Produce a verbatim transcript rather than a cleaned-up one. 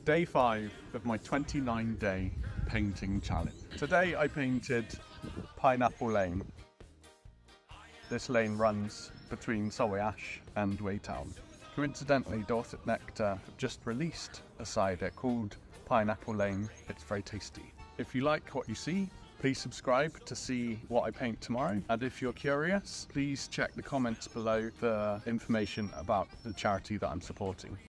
day five of my twenty-nine day painting challenge. Today I painted Pineapple Lane. This lane runs between Salway Ash and Waytown. Coincidentally, Dorset Nectar have just released a cider called Pineapple Lane. It's very tasty. If you like what you see, please subscribe to see what I paint tomorrow. And if you're curious, please check the comments below for information about the charity that I'm supporting.